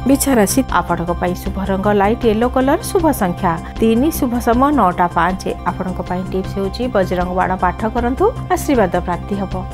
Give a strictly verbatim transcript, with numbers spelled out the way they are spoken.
बिछा राशि आपण शुभ रंग लाइट येलो कलर शुभ संख्या तीन शुभ समय नौटा पांच आपण टिप्स होची बजरंग बाण पाठ करंतु आशीर्वाद प्राप्ति हबो।